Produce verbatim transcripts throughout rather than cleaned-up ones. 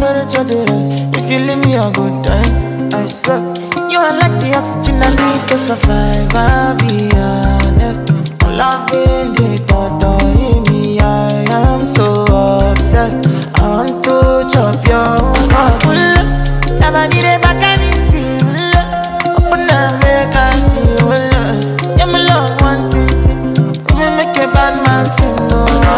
marriage or the rest. If you leave me, I go die. I swear. You are like the oxygen I need to survive. I'll be honest. I'm loving the thought of me. I am so obsessed. I want to chop your heart. Never need a back and it's real. Open up, make us feel. Yeah, my love, one thing. Come and make a bad man sing.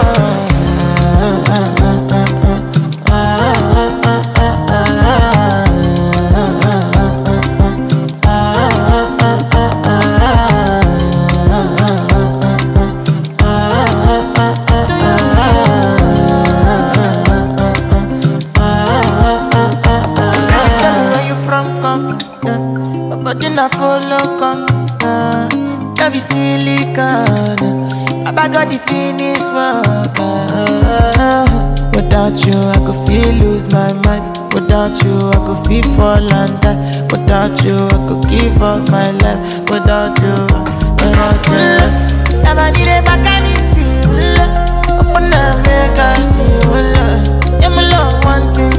But then I follow come, uh, love is silicone. I got the finish work. Uh, without you, I could feel lose my mind. Without you, I could feel fall and die. Without you, I could give up my life. Without you, without you, never need a back and it's real. Open up, make us feel. Yeah, my love, one thing.